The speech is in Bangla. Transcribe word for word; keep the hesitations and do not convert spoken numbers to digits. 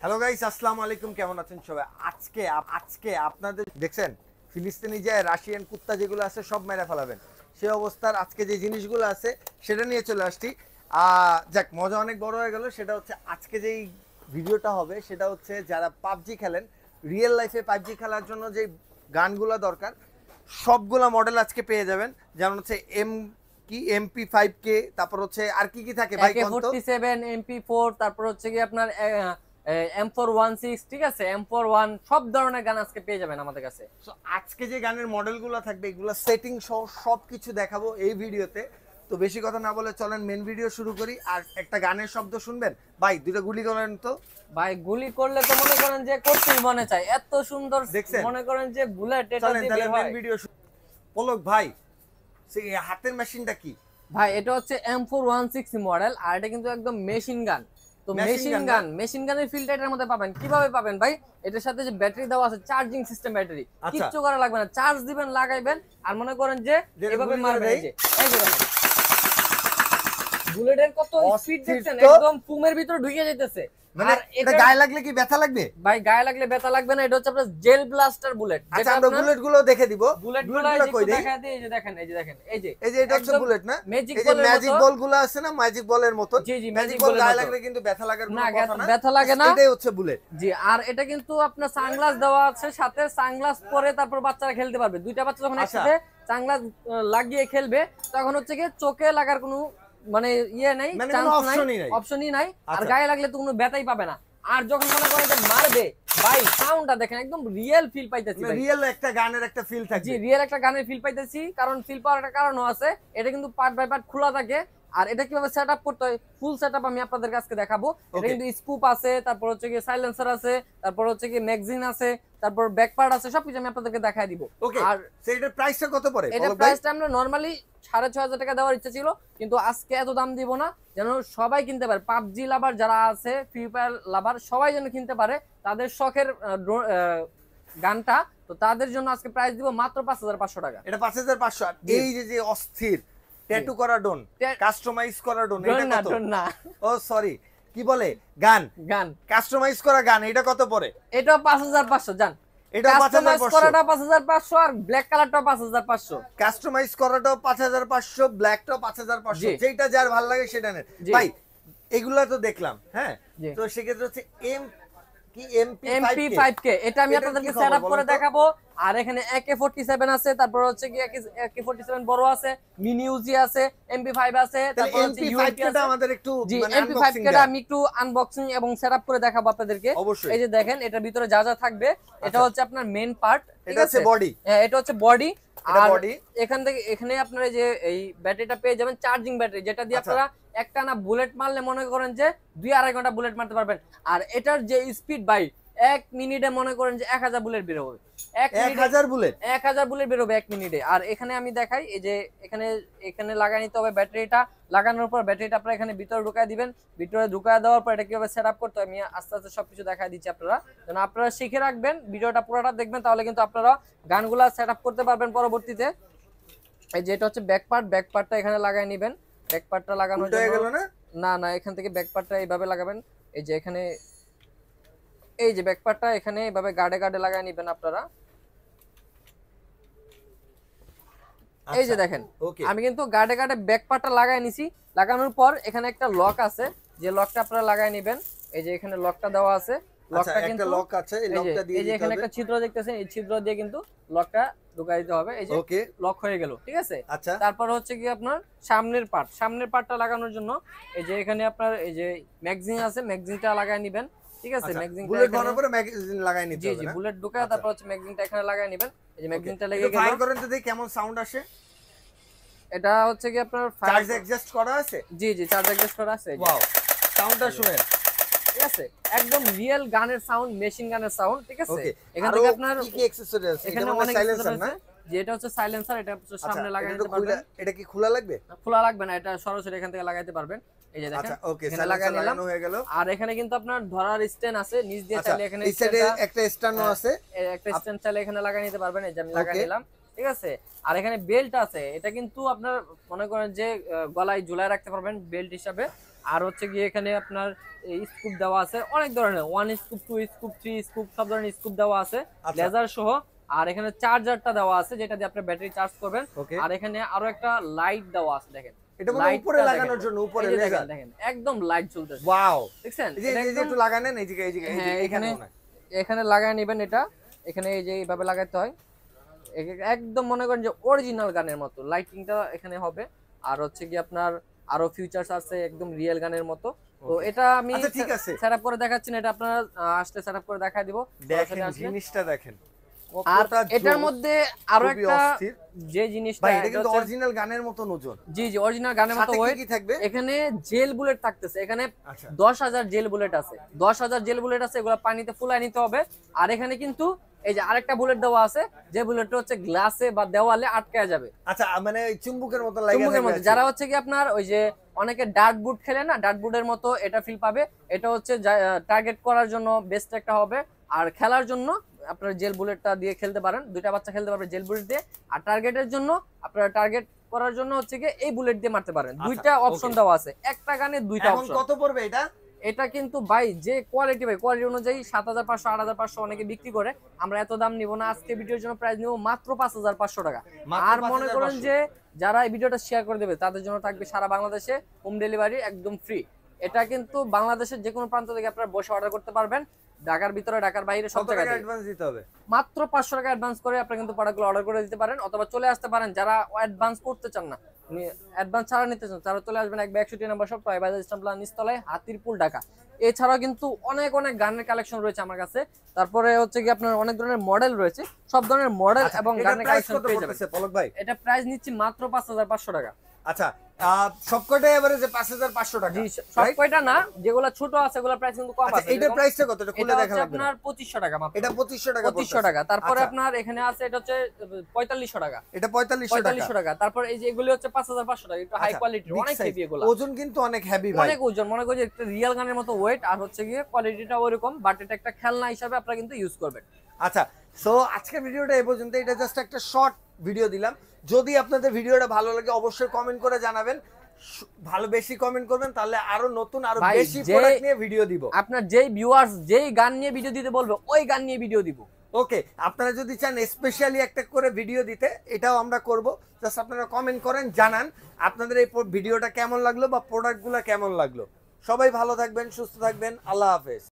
হ্যালো গাইস, আসসালামু আলাইকুম। কেমন আছেন সবাই? আজকে আজকে আপনাদের দেখছেন ফিলিস্তিনি যে রাশিয়ান কুত্তা যেগুলো আছে সব মেরে ফেলাবেন, সে অবস্থার আজকে যে জিনিসগুলো আছে সেটা নিয়ে চলে আসছি। যাক, মজা অনেক বড় হয়ে গেল। সেটা হচ্ছে আজকে যেই ভিডিওটা হবে সেটা হচ্ছে যারা পাবজি খেলেন, রিয়েল লাইফে পাবজি খেলার জন্য যে গানগুলো দরকার সবগুলা মডেল আজকে পেয়ে যাবেন। যেমন হচ্ছে এম কি এমপি ফাইভ কে, তারপর হচ্ছে আর কি কি থাকে ভাই? একে ফোর্টি সেভেন, এমপি ফোর, তারপর হচ্ছে কি আপনার এম ফোর ওয়ান সিক্স, ঠিক আছে, এম ফোর ওয়ান, সব ধরনের গান আজকে পেয়ে যাবেন আমাদের কাছে। সো আজকে যে গানের মডেলগুলো থাকবে এগুলো সেটিং সহ সবকিছু দেখাবো এই ভিডিওতে। তো বেশি কথা না বলে চলেন মেন ভিডিও শুরু করি। আর একটা গানের শব্দ শুনবেন ভাই, দুটো গুলি করেন তো ভাই। গুলি করলে তো মনে করেন যে করতেই মনে চায়, এত সুন্দর দেখছেন, মনে করেন যে বুলেট এটা চলেন দিয়ে তাহলে বের মেন হয়। ভিডিও। পলক ভাই, সেই হাতের মেশিনটা কি ভাই? এটা হচ্ছে M four one six model, আর এটা কিন্তু একদম মেশিন গান। তো মেশিন গান, মেশিন গানের ফিল্ডটা এটার মধ্যে পাবেন। কিভাবে পাবেন ভাই? এটার সাথে যে ব্যাটারি দেওয়া আছে, চার্জিং সিস্টেম ব্যাটারি, কিচ্ছু করা লাগবে না। চার্জ দিবেন, লাগাইবেন, আর মনে করেন যে এভাবে মারবেন। এই যে এই যে বুলেটের কত স্পিড দেখছেন, একদম ফুমের ভিতরে ঢুকে যাইতেছে। মানে এটা গায়ে লাগলে কি ব্যথা লাগবে? ভাই গায়ে লাগলে ব্যথা লাগবে না। এটা হচ্ছে আপনার জেল ব্লাস্টার বুলেট। আচ্ছা, আমরা বুলেটগুলো দেখে দিব। বুলেটগুলো কই দেখাই দেই। এই যে দেখেন, এই যে দেখেন, এই যে এই যে এটা হচ্ছে বুলেট না? ম্যাজিক এই যে ম্যাজিক বলগুলো আছে না, ম্যাজিক বলের মতো। জি জি, ম্যাজিক বল গায়ে লাগলে কিন্তু ব্যথা লাগার কোনো কথা না, ব্যথা লাগে না। এটাই হচ্ছে বুলেট। জি, আর এটা কিন্তু আপনার সানগ্লাস দেওয়া আছে সাথে। সানগ্লাস পরে তারপর বাচ্চারা খেলতে পারবে। দুইটা বাচ্চা যখন একসাথে সানগ্লাস লাগিয়ে খেলবে তখন হচ্ছে কি চোখে লাগার কোনো মানে ইয়ে নাই, চান্স নাই, অপশনই নাই। আর গায়ে লাগলে তো কোনো ব্যথাই পাবে না। আর যখন মনে করেন যে মারবে ভাই, সাউন্ডটা দেখেন, একদম রিয়েল ফিল পাইতেছি। রিয়েল একটা গানের একটা ফিল থাকে। জি, রিয়েল একটা গানের ফিল পাইতেছি। কারণ ফিল পাওয়ার একটা কারণও আছে। এটা কিন্তু পার্ট বাই পার্ট খোলা থাকে। আর এটা কিভাবে সেটআপ করতে হয়, ফুল সেটআপ আমি আপনাদের কাছে দেখাবো। এটা কিন্তু স্কুপ আছে, তারপর হচ্ছে কি সাইলেন্সার আছে, তারপর হচ্ছে কি ম্যাগাজিন আছে, তারপর ব্যাক পার্ট আছে, সবকিছু আমি আপনাদেরকে দেখাই দিব। আর সেটার প্রাইসটা কত পড়ে? এটা প্রাইসটা আমরা নরমালি সাড়ে ছয় হাজার টাকা দেওয়ার ইচ্ছা ছিল, কিন্তু আজকে এত দাম দিব না, যেন সবাই কিনতে পারে। পাবজি লাভার যারা আছে, ফ্রি ফায়ার লাভার, সবাই যেন কিনতে পারে তাদের শখের গানটা। তো তাদের জন্য আজকে প্রাইস দিব মাত্র পাঁচ হাজার পাঁচশো টাকা। এটা পাঁচ হাজার পাঁচশো। এই যে যে অস্থির ট্যাটু করা ডোন, কাস্টমাইজ করা ডোন, এটা কত? না, ও সরি, কি বলে গান, গান কাস্টমাইজ করা গান, এটা কত পড়ে? এটা পাঁচ হাজার পাঁচশো। জান, এটা পাঁচ হাজার পাঁচশো, করাটা পাঁচ হাজার পাঁচশো, আর ব্ল্যাক কালারটাও পাঁচ হাজার পাঁচশো। কাস্টমাইজ করাটাও পাঁচ হাজার পাঁচশো, ব্ল্যাকটাও পাঁচ হাজার পাঁচশো। যেটা যার ভালো লাগে সেটা নেন ভাই। এগুলা তো দেখলাম, হ্যাঁ। তো সেক্ষেত্রে হচ্ছে এম কি এমপি ফাইভ কে, এটা আমি আপনাদেরকে সেটআপ করে দেখাবো। আর এখানে একে ফোর্টি সেভেন আছে, তারপর হচ্ছে কি একে ফোর্টি সেভেন বড় আছে, মিনি ইউজি আছে, এমপি ফাইভ আছে, তারপর হচ্ছে ইউএমপি আছে। আমাদের একটু মানে এমপি ফাইভ কে আমি একটু আনবক্সিং এবং সেটআপ করে দেখাবো আপনাদেরকে। এই যে দেখেন, এটার ভিতরে যা যা থাকবে, এটা হচ্ছে আপনার মেইন পার্ট, এটা হচ্ছে বডি। হ্যাঁ, এটা হচ্ছে বডি। আর এখান থেকে এখানে আপনারা যে এই ব্যাটারিটা পেয়ে যাবেন, চার্জিং ব্যাটারি, যেটা দিয়ে আপনারা একটা না বুলেট মারলে মনে করেন যে দুই আড়াই ঘন্টা বুলেট মারতে পারবেন। আর এটার যে স্পিড ভাই, এক মিনিটে মনে করেন যে এক হাজার বুলেট বের হবে। এক হাজার বুলেট এক হাজার বুলেট বের হবে এক মিনিটে। আর এখানে আমি দেখাই, এই যে এখানে এখানে লাগাই নিতে হবে ব্যাটারিটা। লাগানোর পর ব্যাটারিটা আপনারা এখানে ভিতরে ঢুকাই দিবেন। ভিতরে ঢুকায় দেওয়ার পর এটা কিভাবে সেটআপ করতে হয় আমি আস্তে আস্তে সবকিছু দেখাই দিচ্ছি আপনারা, যেন আপনারা শিখে রাখবেন। ভিডিওটা পুরোটা দেখবেন, তাহলে কিন্তু আপনারা গানগুলা সেটআপ করতে পারবেন পরবর্তীতে। এই যে এটা হচ্ছে ব্যাক পার্ট, ব্যাক পার্টটা এখানে লাগাই নেবেন। ব্যাক পার্টটা লাগানোর জন্য না না এখান থেকে ব্যাক পার্টটা এইভাবে লাগাবেন। এই যে এখানে এই যে ব্যাক পার্টটা এখানে এইভাবে গার্ডে গার্ডে লাগাই নেবেন আপনারা। এই যে দেখেন, আমি কিন্তু গার্ডে গার্ডে ব্যাক পার্টটা লাগাই নিছি। লাগানোর পর এখানে একটা লক আছে, যে লকটা আপনারা লাগাই নেবেন। এই যে এখানে লকটা দেওয়া আছে, লকটা কিন্তু লক আছে, এই লকটা দিয়ে এই যে এখানে একটা ছিদ্র দেখতেছেন, এই ছিদ্র দিয়ে কিন্তু লকটা ঢুকাই দিতে হবে। এই যে ওকে, লক হয়ে গেল, ঠিক আছে। আচ্ছা, তারপর হচ্ছে কি আপনার সামনের পার্ট, সামনের পার্টটা লাগানোর জন্য এই যে এখানে আপনার এই যে ম্যাগাজিন আছে, ম্যাগাজিনটা লাগাই নেবেন, ঠিক আছে। ম্যাগাজিনটা বুলেট বানানোর পরে ম্যাগাজিন লাগাই নিতে হবে। জি জি, বুলেট ঢুকায় তারপর হচ্ছে ম্যাগাজিনটা এখানে লাগাই নেবেন। এই যে ম্যাগাজিনটা লেগে গেল। ফায়ার করেন তো দেখি কেমন সাউন্ড আসে। এটা হচ্ছে কি আপনার চার্জ অ্যাডজাস্ট করা আছে? জি জি, চার্জ অ্যাডজাস্ট করা আছে। ওয়াও, সাউন্ডটা শুনেন, ঠিক আছে, একদম রিয়েল গানের সাউন্ড, মেশিন গানের সাউন্ড, ঠিক আছে। এখান থেকে আপনার কি কি অ্যাকসেসরি আছে? এখানে অনেক সাইলেন্সার না, যে এটা হচ্ছে সাইলেন্সার, এটা সামনে লাগাই নিতে পারবেন। এটা কি খোলা লাগবে? খোলা লাগবে না, এটা সরাসরি এখান থেকে লাগাইতে পারবেন। এই যে দেখেন, ওকে, সাইলেন্সার লাগানো হয়ে গেল। আর এখানে কিন্তু আপনার ধরার স্ট্যান্ড আছে, নিচ দিয়ে চাইলে এখানে এই সাইডে একটা স্ট্যান্ডও আছে, একটা স্ট্যান্ড চাইলে এখানে লাগাই নিতে পারবেন। এই যে আমি লাগাই নিলাম, ঠিক আছে। আর এখানে বেল্ট আছে, এটা কিন্তু আপনার মনে করেন যে গলায় ঝুলায় রাখতে পারবেন বেল্ট হিসাবে। আর হচ্ছে গিয়ে এখানে আপনার স্কুপ দেওয়া আছে অনেক ধরনের, one scoop, two scoop, three scoop, সব ধরনের স্কুপ দেওয়া আছে লেজার সহ। আর এখানে চার্জারটা দেওয়া আছে যেটা দিয়ে আপনি ব্যাটারি চার্জ করবেন। আর এখানে আরো একটা লাইট দেওয়া আছে, দেখেন এটা মানে উপরে লাগানোর জন্য, উপরে লেজার দেখেন একদম লাইট জ্বলতেছে। ওয়াও, দেখছেন এই যে একটু লাগানেন, এই যে এই যে এখানে এখানে লাগায় নেবেন এটা, এখানে এই যে এইভাবে লাগাতে হয়, একদম মনে করেন যে অরিজিনাল গানের মতো লাইটিংটা এখানে হবে। আর হচ্ছে কি আপনার আরো ফিচারস আছে একদম রিয়েল গানের মতো। তো এটা আমি ঠিক আছে সেটআপ করে দেখাচ্ছি না, এটা আপনারা আসলে সেটআপ করে দেখাই দিব। দেখেন জিনিসটা দেখেন। আর এটার মধ্যে আরো একটা যে জিনিসটা, ভাই এটা কিন্তু অরিজিনাল গানের মতো ওজন। জি জি অরিজিনাল গানের মতো ওয়েট। কি থাকবে এখানে জেল বুলেট থাকতেছে, এখানে দশ হাজার জেল বুলেট আছে, দশ হাজার জেল বুলেট আছে, এগুলো পানিতে ফুলায় নিতে হবে। আর এখানে কিন্তু এই যে আরেকটা বুলেট দেওয়া আছে, যে বুলেটটা হচ্ছে গ্লাসে বা দেওয়ালে আটকায় যাবে। আচ্ছা মানে চুম্বকের মতো লাগে, চুম্বকের মতো, যারা হচ্ছে কি আপনার ওই যে অনেকে ডার্ট বুট খেলে না, ডার্ট বুটের মতো এটা ফিল পাবে। এটা হচ্ছে টার্গেট করার জন্য বেস্ট একটা হবে। আর খেলার জন্য আপনারা জেল বুলেটটা দিয়ে খেলতে পারেন, দুইটা বাচ্চা খেলতে পারবে জেল বুলেট দিয়ে। আর টার্গেটের জন্য আপনারা টার্গেট করার জন্য হচ্ছে কি এই বুলেট দিয়ে মারতে পারেন। দুইটা অপশন দেওয়া আছে, একটা গানে দুইটা অপশন। কত পড়বে এটা? এটা কিন্তু ভাই যে কোয়ালিটি, ভাই কোয়ালিটি অনুযায়ী সাত হাজার পাঁচশো, আট হাজার পাঁচশো অনেকে বিক্রি করে। আমরা এত দাম নিব না, আজকে ভিডিওর জন্য প্রাইস নিব মাত্র পাঁচ হাজার পাঁচশো টাকা। আর মনে করেন যে যারা এই ভিডিওটা শেয়ার করে দেবে তাদের জন্য থাকবে সারা বাংলাদেশে হোম ডেলিভারি একদম ফ্রি। এটা কিন্তু বাংলাদেশের যে কোনো প্রান্ত থেকে আপনারা বসে অর্ডার করতে পারবেন, ঢাকার ভিতরে ঢাকার বাইরে সব জায়গায় অ্যাডভান্স দিতে হবে। মাত্র পাঁচশো টাকা অ্যাডভান্স করে আপনারা কিন্তু প্রোডাক্টগুলো অর্ডার করে দিতে পারেন, অথবা চলে আসতে পারেন। যারা অ্যাডভান্স করতে চান না, অ্যাডভান্স ছাড়া নিতে চান, তারা চলে আসবেন একশো একষট্টি নম্বর শপ, টয় বাজার স্ট্যাম্পলা নিচতলায়, হাতিরপুল, ঢাকা। এছাড়াও কিন্তু অনেক অনেক গানের কালেকশন রয়েছে আমার কাছে। তারপরে হচ্ছে কি আপনার অনেক ধরনের মডেল রয়েছে, সব ধরনের মডেল এবং গানের কালেকশন পেয়ে যাবেন। পলক ভাই এটা প্রাইস নিচ্ছি মাত্র পাঁচ হাজার পাঁচশো টাকা। আচ্ছা সবকটা এভারেজে পাঁচ হাজার পাঁচশো টাকা? জি সবকটা না, যেগুলো ছোট আছে ওগুলা প্রাইস কিন্তু কম আছে। এটার প্রাইসটা কত? এটা খুলে দেখা লাগবে। আপনার পঁচিশশো টাকা মাত্র। এটা পঁচিশশো টাকা, পঁচিশশো টাকা। তারপরে আপনার এখানে আছে এটা হচ্ছে পঁয়তাল্লিশশো টাকা। এটা পঁয়তাল্লিশশো টাকা। তারপর এই যে এগুলি হচ্ছে পাঁচ হাজার পাঁচশো টাকা, একটু হাই কোয়ালিটির, অনেক হেভি এগুলো। ওজন কিন্তু অনেক হেভি ভাই, অনেক ওজন, মনে করি একটা রিয়েল গানের মতো ওয়েট। আর হচ্ছে গিয়ে কোয়ালিটিটা ওরকম, বাট এটা একটা খেলনা হিসাবে আপনারা কিন্তু ইউজ করবেন। আচ্ছা সো আজকের ভিডিওটা এই পর্যন্ত। এটা জাস্ট একটা শর্ট ভিডিও দিলাম। যদি আপনাদের ভিডিওটা ভালো লাগে অবশ্যই কমেন্ট করে জানাবেন, ভালো বেশি কমেন্ট করবেন, তাহলে আরো নতুন আরো বেশি প্রোডাক্ট নিয়ে ভিডিও দিব। আপনার যেই ভিউয়ার্স যেই গান নিয়ে ভিডিও দিতে বলবে ওই গান নিয়ে ভিডিও দিব। ওকে, আপনারা যদি চান স্পেশালি একটা করে ভিডিও দিতে, এটাও আমরা করব। জাস্ট আপনারা কমেন্ট করেন, জানান আপনাদের এই ভিডিওটা কেমন লাগলো বা প্রোডাক্টগুলো কেমন লাগলো। সবাই ভালো থাকবেন, সুস্থ থাকবেন, আল্লাহ হাফেজ।